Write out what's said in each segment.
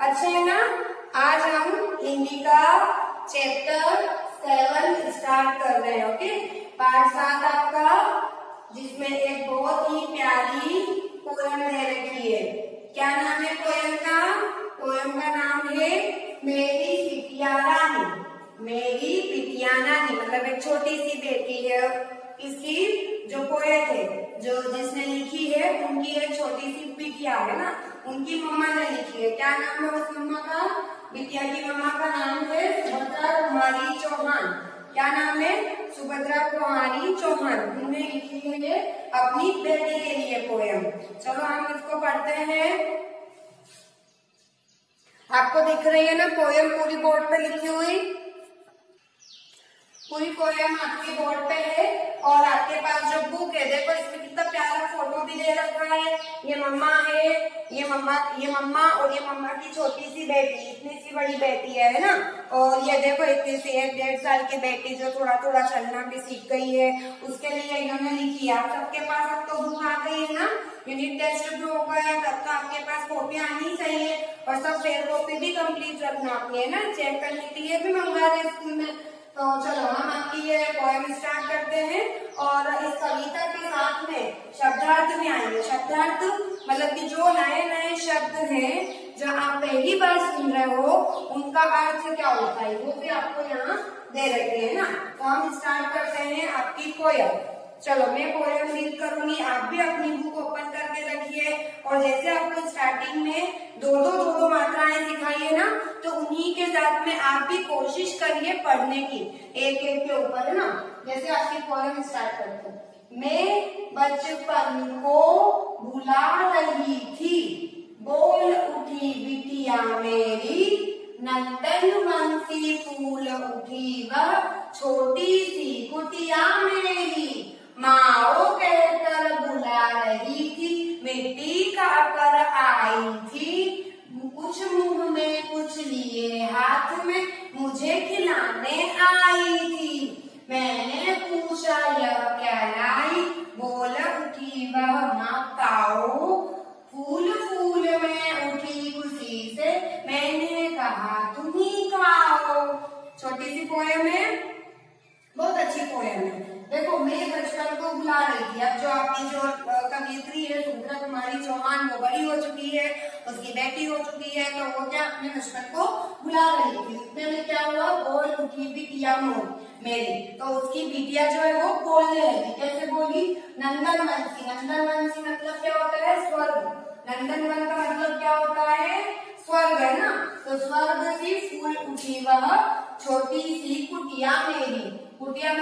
अच्छा है ना। आज हम हिंदी का चैप्टर 7 स्टार्ट कर रहे हैं। ओके, पार्ट 7 आपका, जिसमें एक बहुत ही प्यारी पोयम दे रखी है। क्या नाम है पोयम का? पोयम का नाम है मेरी बिटिया रानी। मेरी बिटिया रानी मतलब एक छोटी सी बेटी है। इसकी जो पोएट है, जो जिसने लिखी है, उनकी एक छोटी सी बिटिया है ना, उनकी मम्मा ने लिखी है। क्या नाम है उस मम्मा का? बिटिया की मम्मा का नाम है सुभद्रा कुमारी चौहान। क्या नाम है? सुभद्रा कुमारी चौहान। उन्होंने लिखी है ये अपनी बेटी के लिए पोयम। चलो हम इसको पढ़ते हैं। आपको दिख रही है ना पोयम पूरी बोर्ड पे लिखी हुई? पूरी पोयम आपके बोर्ड पे है। और आपके पास जो बुक है, देखो इसमें कितना प्यारा फोटो भी दे रखा है। ये मम्मा है, ये मम्मा और ये मम्मा की छोटी सी बेटी, इतनी सी बड़ी बेटी है ना। और ये देखो इतनी सी 1-1.5 साल की बेटी जो थोड़ा थोड़ा चलना भी सीख गई है, उसके लिए इन्होंने लिखी है। आप सबके पास अब तो बुक आ गई है ना, यूनिट टेस्ट भी हो गया, तब तो आपके पास कॉपी आनी चाहिए। और सब फेयर कॉपी भी कंप्लीट रखना आपने, है ना, चेक करने के लिए भी मंगवा रहे स्कूल में। तो चलो हम आपकी ये पोएम स्टार्ट करते हैं। और इस कविता के साथ में शब्दार्थ भी आएंगे। शब्दार्थ मतलब कि जो नए नए शब्द हैं जो आप पहली बार सुन रहे हो, उनका अर्थ क्या होता है वो भी आपको यहाँ दे रखे हैं ना। तो हम स्टार्ट करते हैं आपकी पोएम। चलो मैं पोएम रीड करूंगी, आप भी अपनी बुक ओपन करके रखिए। और जैसे आपको स्टार्टिंग में दो मात्राएं सिखाई है ना, तो उन्हीं के साथ में आप भी कोशिश करिए पढ़ने की, एक एक के ऊपर, है ना। जैसे आपकी पोएम स्टार्ट करते हैं। मैं बचपन को भुला रही थी, बोल उठी बिटिया मेरी, नंदन बंसी फूल उठी वह छोटी सी कुटिया मेरी, माओ कहकर बुला रही थी, मिट्टी खाकर आई थी, कुछ मुंह में कुछ लिए हाथ में मुझे खिलाने आई थी। मैंने पूछा यह क्या लाई, बोल उठी वह माँ काओ, फूल फूल में उठी खुशी से, मैंने कहा तुम ही खाओ। छोटी सी पोएम है, बहुत अच्छी पोएम है। देखो मैं बचपन को भुला रही थी। अब जो आपकी जो कवियत्री है सुभद्रा कुमारी चौहान, वो बड़ी हो चुकी है, उसकी बेटी हो चुकी है, तो वो क्या अपने बचपन को भुला रही थी। इतने में क्या हुआ, बोल उठी बिटिया मेरी, तो उसकी बिटिया जो है वो बोलने लगी। कैसे बोली? नंदन वंशी। नंदन वंशी मतलब क्या होता है? स्वर्ग। नंदन वन का मतलब क्या होता है? स्वर्ग, है ना। तो स्वर्ग से फूल उठी वह छोटी सी कुटिया मेरी। कुटिया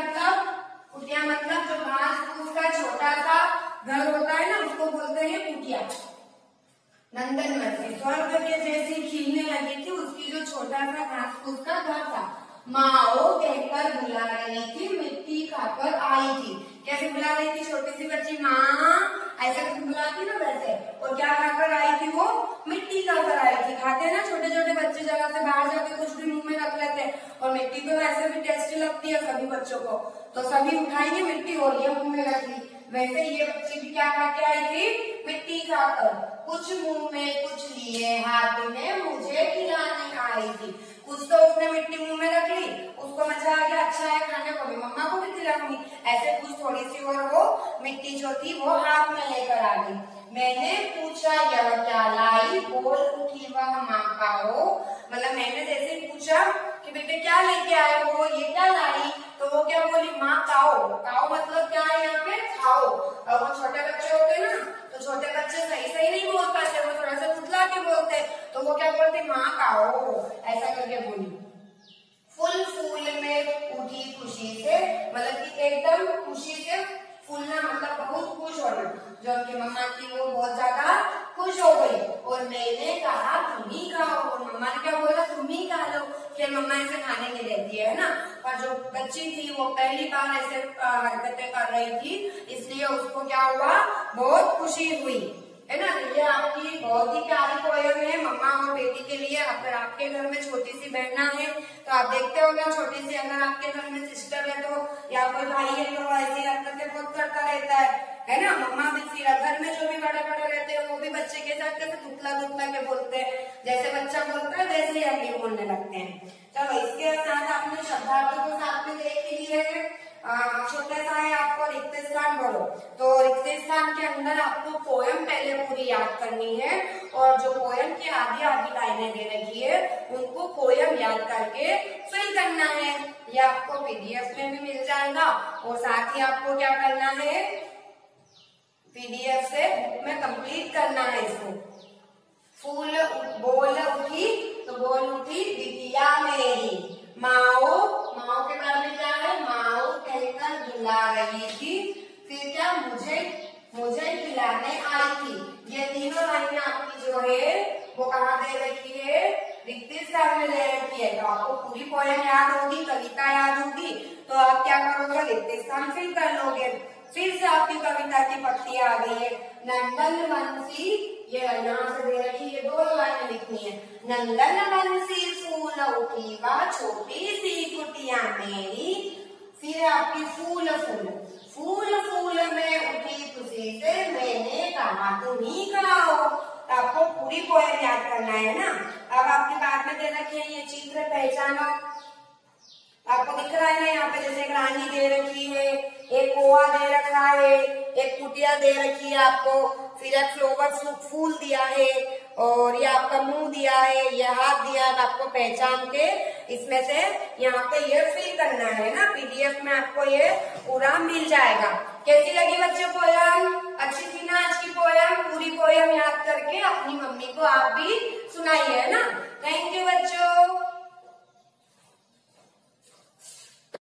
मतलब जो घास फूस का छोटा सा घर होता है ना, उसको बोलते हैं कुटिया। नंदन वन से स्वर्ग के जैसी खिलने लगी थी उसकी जो छोटा सा घास फूस का घर था। माओ कहकर बुला रही थी, मिट्टी खाकर आई थी। कैसे बुला रही थी छोटी सी बच्ची? माँ ऐसे बुलाती ना वैसे। और क्या खाकर आई थी वो? मिट्टी खाकर आई थी। खाते हैं ना छोटे छोटे बच्चे, जगह से बाहर जाके कुछ भी मुंह में रख लेते हैं, और मिट्टी तो वैसे भी टेस्टी लगती है सभी बच्चों को, तो सभी उठाएंगे मिट्टी और ये मुंह में रख ली। वैसे ये बच्ची भी क्या खा के आई थी? मिट्टी खाकर। कुछ मुंह में कुछ लिए हाथ में मुझे खिलाने आई थी। कुछ तो उसने मिट्टी मुंह में रख ली, उसको मजा आ गया, अच्छा है खाने को भी, मम्मा को भी खिलाऊंगी, ऐसे कुछ थोड़ी सी, और वो मिट्टी जो थी वो हाथ में लेकर आ गई। मैंने पूछा यह क्या लाई, बोल उठी वह माँ काओ। मतलब मैंने जैसे पूछा कि बेटे क्या लेके आए हो, ये क्या लाई, तो वो क्या बोली? माँ काओ। काओ मतलब क्या है यहाँ पे? खाओ। और वो छोटे बच्चे होते हैं ना, तो छोटे बच्चे सही नहीं बोल पाते, वो थोड़ा सा तुतला के बोलते, तो वो क्या बोलते? माँ काओ, ऐसा करके बोली। फूल फूल में उठी खुशी से, मतलब कि एकदम खुशी से फूलना मतलब बहुत खुश होना। जो उनकी मम्मा थी वो बहुत ज्यादा खुश हो गई। और मैंने कहा तुम ही खाओ, और मम्मा ने क्या बोला? तुम ही खा लो। फिर मम्मा इसे खाने नहीं देती है ना। पर जो बच्ची थी वो पहली बार ऐसे हरकतें कर रही थी, इसलिए उसको क्या हुआ? बहुत खुशी हुई, है ना। ये आपकी बहुत ही प्यारी पोएम है मम्मा और बेटी के लिए। अगर आपके घर में छोटी सी बहना है तो आप देखते हो ना, छोटी सी अगर आपके घर में सिस्टर है तो, या कोई भाई है तो ऐसी हरकतें बहुत करता रहता है ना। मम्मा भी फिर घर में जो भी बड़े बड़े रहते हैं वो भी बच्चे के साथ कैसे तुतला के बोलते हैं, जैसे बच्चा बोलता है वैसे ही हम भी बोलने लगते हैं। चलो इसके साथ आपने शब्दार्थों को साथ में देख ही लिए है। छोटा सा है आपको रिक्त स्थान बोलो, तो रिक्त स्थान के अंदर आपको पोयम पहले पूरी याद करनी है और जो पोयम की आधी आधी लाइनें दे रखी है उनको पोयम याद करके फिल करना है। ये आपको पीडीएफ में भी मिल जाएगा और साथ ही आपको क्या करना है, पीडीएफ से बुक में कंप्लीट करना है इसको। फूल बोल उठी, तो बोल उठी बिटिया मेरी, माओ, माओ के बारे में क्या है, माओ कहकर बुला रही थी, फिर क्या मुझे खिलाने आई थी। ये तीनों लाइनें आपकी जो है वो कहाँ दे रखी है, रिक्त स्थान में दे रखी है। तो आपको पूरी पोयम याद होगी, कविता याद होगी, तो आप क्या करोगे, रिक्त स्थान फिल कर लोगे। फिर से आपकी कविता की पत्ती आ गई है, नंदन बंसी, ये यहाँ से दे रखी है, दो लाइनें लिखनी है। नंदन बंसी फूल उठी वा छोटी सी कुटिया मेरी, फिर आपकी फूल फूल, फूल फूल में उठी खुशी से मैंने कहा तुम ही गाओ। तो आपको पूरी पोयम याद करना है ना। अब आपके बाद में दे रखी है ये चित्र पहचानो, आपको दिख रहा है ना यहाँ पे, जैसे एक रानी दे रखी है, एक कोआ दे रखा है, एक कुटिया दे रखी है आपको, फिर एक फ्लावर फूल दिया है और ये आपका मुंह दिया है, ये हाथ दिया है। आपको पहचान के इसमें से यहाँ पे ये फिल करना है ना। पीडीएफ में आपको ये पूरा मिल जाएगा। कैसी लगी बच्चों पोयम? अच्छी थी ना आज की पोयम? पूरी पोयम याद करके अपनी मम्मी को आप भी सुनाइए ना।